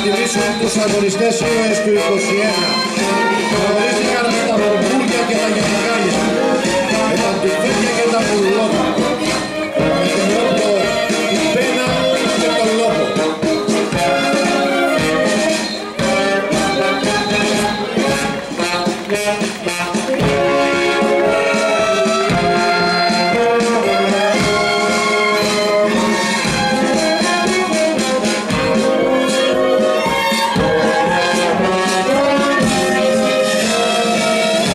τιμήσουν τους αγωνιστές ήρωες του 21. Γνωρίστηκαν με τα βορμπούρια και τα γιανακάλια, με τα τουφέκια και τα πουλώτα.